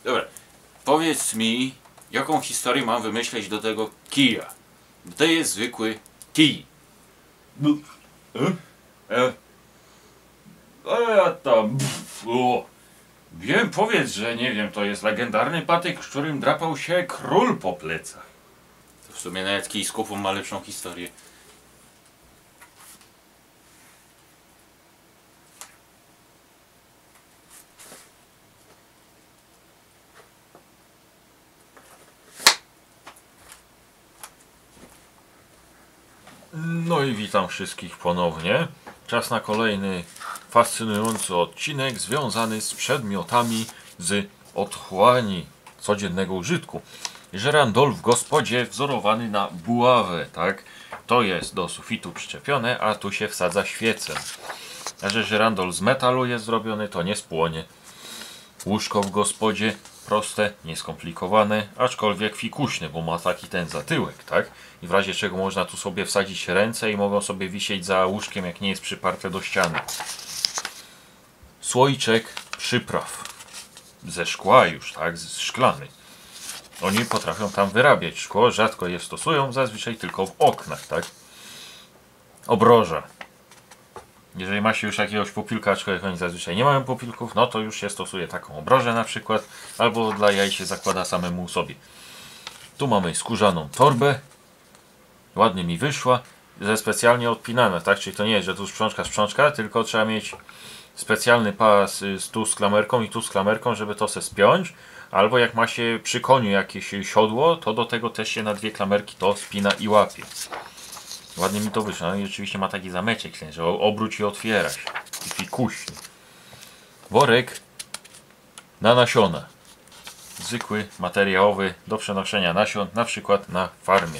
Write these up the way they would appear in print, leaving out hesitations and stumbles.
Dobra, powiedz mi, jaką historię mam wymyśleć do tego kija. To jest zwykły kij. A tam... Wiem, powiedz, że nie wiem, to jest legendarny patyk, z którym drapał się król po plecach. To w sumie nawet kij z kupą ma lepszą historię. No i witam wszystkich ponownie. Czas na kolejny fascynujący odcinek związany z przedmiotami z otchłani codziennego użytku. Żerandol w gospodzie wzorowany na buławę, tak? To jest do sufitu przyczepione, a tu się wsadza świecę. A że żerandol z metalu jest zrobiony, to nie spłonie. Łóżko w gospodzie proste, nieskomplikowane, aczkolwiek fikuśne, bo ma taki ten zatyłek, tak? I w razie czego można tu sobie wsadzić ręce i mogą sobie wisieć za łóżkiem, jak nie jest przyparte do ściany. Słoiczek przypraw. Ze szkła już, tak? Szklany. Oni potrafią tam wyrabiać szkło, rzadko je stosują, zazwyczaj tylko w oknach, tak? Obroża. Jeżeli ma się już jakiegoś pupilka, aczkolwiek oni zazwyczaj nie mają pupilków, no to już się stosuje taką obrożę na przykład, albo dla jaj się zakłada samemu sobie. Tu mamy skórzaną torbę, ładnie mi wyszła, ze specjalnie odpinane, tak? Czyli to nie jest, że tu sprzączka, tylko trzeba mieć specjalny pas tu z klamerką i tu z klamerką, żeby to se spiąć, albo jak ma się przy koniu jakieś siodło, to do tego też się na dwie klamerki to spina i łapie. Ładnie mi to wyszło. No i rzeczywiście ma taki zameczek, że obróć i otwiera się. I fikuśny. Worek na nasiona. Zwykły, materiałowy, do przenoszenia nasion, na przykład na farmie.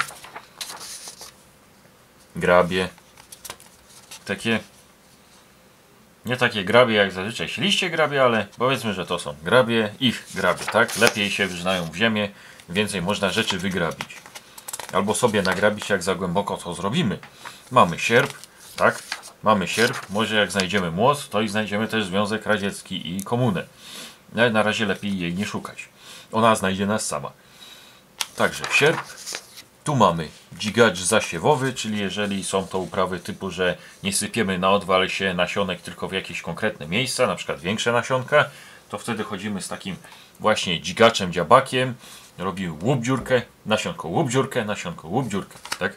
Grabie. Takie... Nie takie grabie jak zazwyczaj liście grabie, ale powiedzmy, że to są grabie, ich grabie, tak? Lepiej się wrzynają w ziemię, więcej można rzeczy wygrabić. Albo sobie nagrabić, jak za głęboko to zrobimy. Mamy sierp, tak? Mamy sierp, może jak znajdziemy młot, to i znajdziemy też Związek Radziecki i komunę. Ale na razie lepiej jej nie szukać. Ona znajdzie nas sama. Także sierp. Tu mamy dzigacz zasiewowy, czyli jeżeli są to uprawy typu, że nie sypiemy na odwal się nasionek tylko w jakieś konkretne miejsca, na przykład większe nasionka, to wtedy chodzimy z takim właśnie dzigaczem, dziabakiem, robimy łup dziurkę, nasionko łup dziurkę, nasionko łup dziurkę, tak?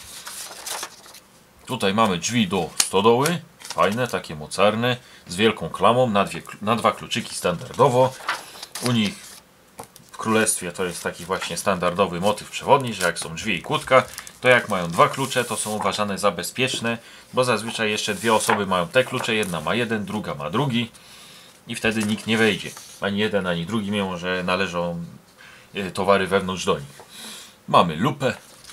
Tutaj mamy drzwi do stodoły, fajne, takie mocarne, z wielką klamą, na dwa kluczyki standardowo. U nich w królestwie to jest taki właśnie standardowy motyw przewodni, że jak są drzwi i kłódka, to jak mają dwa klucze, to są uważane za bezpieczne, bo zazwyczaj jeszcze dwie osoby mają te klucze, jedna ma jeden, druga ma drugi i wtedy nikt nie wejdzie. Ani jeden, ani drugi, mimo że należą towary wewnątrz do nich. Mamy lupę.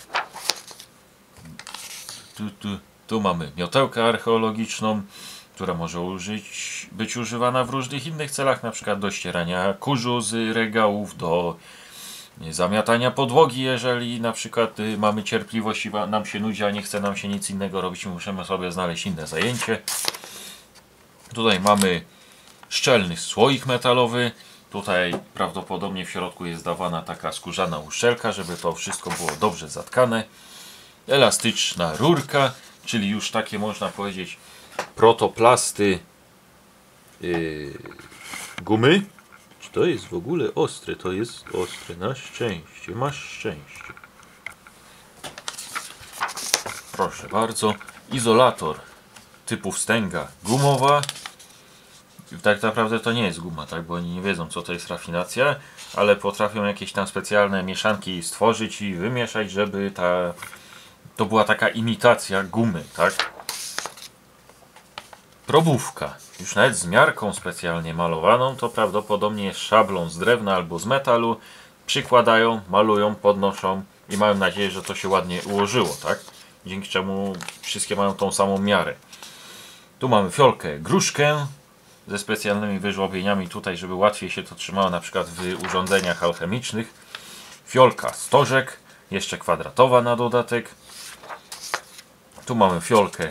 Tu mamy miotełkę archeologiczną, która może być używana w różnych innych celach, na przykład do ścierania kurzu z regałów, do zamiatania podłogi, jeżeli na przykład mamy cierpliwość i nam się nudzi, a nie chce nam się nic innego robić, musimy sobie znaleźć inne zajęcie. Tutaj mamy szczelny słoik metalowy. Tutaj prawdopodobnie w środku jest dawana taka skórzana uszczelka, żeby to wszystko było dobrze zatkane. Elastyczna rurka, czyli już takie można powiedzieć protoplasty gumy. Czy to jest w ogóle ostre? To jest ostre, na szczęście, masz szczęście. Proszę bardzo. Izolator typu wstęga gumowa. Tak naprawdę to nie jest guma, tak? Bo oni nie wiedzą, co to jest rafinacja, ale potrafią jakieś tam specjalne mieszanki stworzyć i wymieszać, żeby to była taka imitacja gumy, tak? Probówka, już nawet z miarką specjalnie malowaną, to prawdopodobnie jest szablą z drewna albo z metalu. Przykładają, malują, podnoszą i mają nadzieję, że to się ładnie ułożyło, tak? Dzięki czemu wszystkie mają tą samą miarę. Tu mamy fiolkę, gruszkę ze specjalnymi wyżłobieniami tutaj, żeby łatwiej się to trzymało, na przykład w urządzeniach alchemicznych. Fiolka, stożek, jeszcze kwadratowa na dodatek. Tu mamy fiolkę,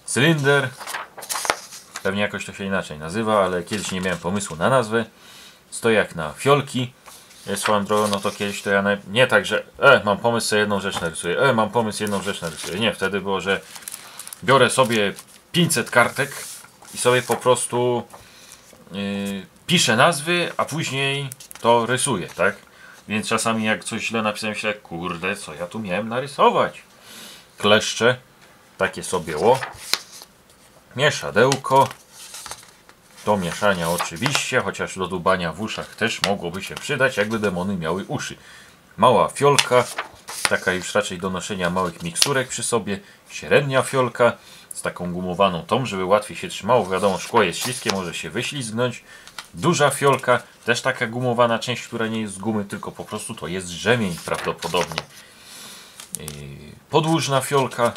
cylinder. Pewnie jakoś to się inaczej nazywa, ale kiedyś nie miałem pomysłu na nazwę. stojak na fiolki. Swoją drogą, no to kiedyś to ja nie tak, że mam pomysł, sobie jedną rzecz narysuję, mam pomysł, jedną rzecz narysuję. Nie, wtedy było, że biorę sobie 500 kartek i sobie po prostu piszę nazwy, a później to rysuję, tak? Więc czasami jak coś źle napisałem, myślę, kurde, co ja tu miałem narysować? Kleszcze, takie sobie mieszadełko. Do mieszania oczywiście, chociaż do dubania w uszach też mogłoby się przydać, jakby demony miały uszy. Mała fiolka, taka już raczej do noszenia małych miksturek przy sobie. Średnia fiolka z taką gumowaną tą, żeby łatwiej się trzymało. Wiadomo, szkło jest śliskie, może się wyślizgnąć. Duża fiolka, też taka gumowana część, która nie jest z gumy, tylko po prostu to jest rzemień prawdopodobnie. Podłużna fiolka.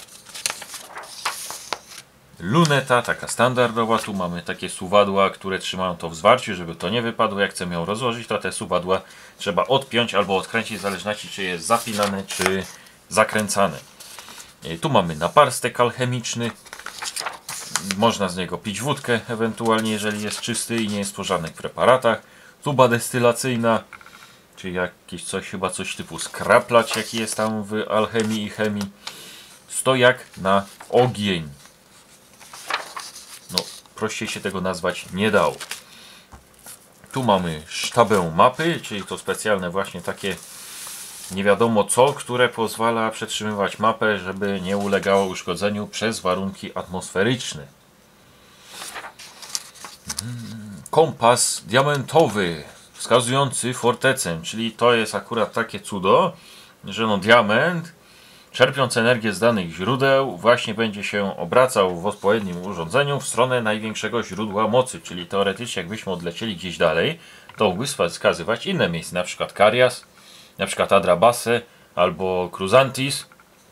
Luneta, taka standardowa, tu mamy takie suwadła, które trzymają to w zwarciu, żeby to nie wypadło. Jak chcemy ją rozłożyć, to te suwadła trzeba odpiąć albo odkręcić, w zależności czy jest zapinane, czy zakręcane. Tu mamy naparstek alchemiczny, można z niego pić wódkę, ewentualnie jeżeli jest czysty i nie jest po żadnych preparatach. Tuba destylacyjna, czyli jakieś coś, chyba coś typu skraplacz, jaki jest tam w alchemii i chemii. Stojak na ogień. No, prościej się tego nazwać nie dało. Tu mamy sztabę mapy, czyli to specjalne właśnie takie nie wiadomo co, które pozwala przetrzymywać mapę, żeby nie ulegało uszkodzeniu przez warunki atmosferyczne. Kompas diamentowy wskazujący fortecę, czyli to jest akurat takie cudo, że no diament, czerpiąc energię z danych źródeł, właśnie będzie się obracał w odpowiednim urządzeniu w stronę największego źródła mocy, czyli teoretycznie jakbyśmy odlecieli gdzieś dalej, to mógłby wskazywać inne miejsce, na przykład Karias, na przykład Adrabase albo Cruzantis.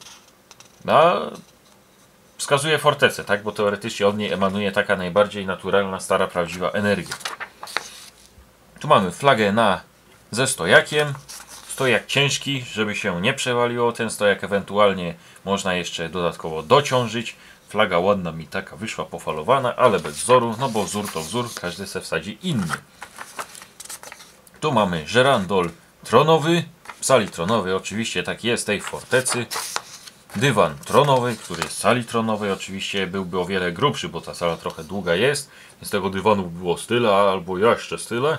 Wskazuje fortecę, tak? Bo teoretycznie od niej emanuje taka najbardziej naturalna, stara, prawdziwa energia. Tu mamy flagę ze stojakiem. Stojak ciężki, żeby się nie przewaliło. Ten stojak ewentualnie można jeszcze dodatkowo dociążyć. Flaga ładna mi taka wyszła pofalowana, ale bez wzoru, no bo wzór to wzór, każdy se wsadzi inny. Tu mamy żerandol tronowy, w sali tronowej oczywiście tak jest tej fortecy. Dywan tronowy, który jest w sali tronowej, oczywiście byłby o wiele grubszy, bo ta sala trochę długa jest, więc tego dywanu było z tyle, albo jeszcze z tyle.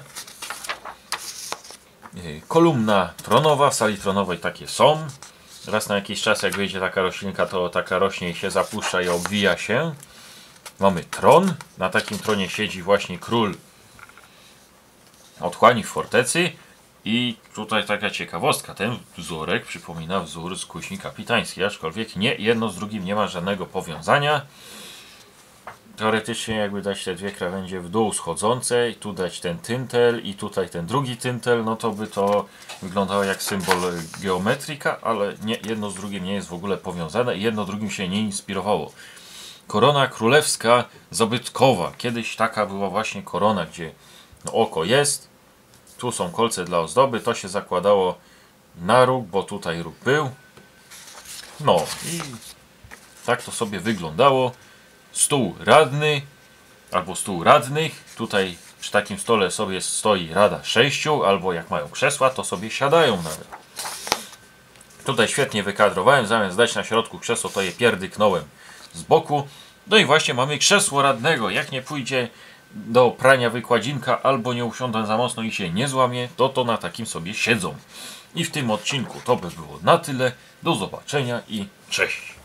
Kolumna tronowa, w sali tronowej takie są. Raz na jakiś czas jak wyjdzie taka roślinka, to taka rośnie i się zapuszcza i obwija się. Mamy tron, na takim tronie siedzi właśnie król otchłani w fortecy. I tutaj taka ciekawostka, ten wzorek przypomina wzór z kuźni kapitańskiej, aczkolwiek nie, jedno z drugim nie ma żadnego powiązania. Teoretycznie jakby dać te dwie krawędzie w dół schodzące i tu dać ten tyntel i tutaj ten drugi tyntel, no to by to wyglądało jak symbol geometrika, ale nie, jedno z drugim nie jest w ogóle powiązane i jedno drugim się nie inspirowało. Korona królewska zabytkowa. Kiedyś taka była właśnie korona, gdzie no, oko jest, tu są kolce dla ozdoby, to się zakładało na róg, bo tutaj róg był. No i tak to sobie wyglądało. Stół radny, albo stół radnych. Tutaj przy takim stole sobie stoi rada 6, albo jak mają krzesła, to sobie siadają nawet. Tutaj świetnie wykadrowałem, zamiast dać na środku krzesło, to je pierdyknąłem z boku. No i właśnie mamy krzesło radnego. Jak nie pójdzie do prania wykładzinka, albo nie usiądą za mocno i się nie złamie, to na takim sobie siedzą. I w tym odcinku to by było na tyle. Do zobaczenia i cześć!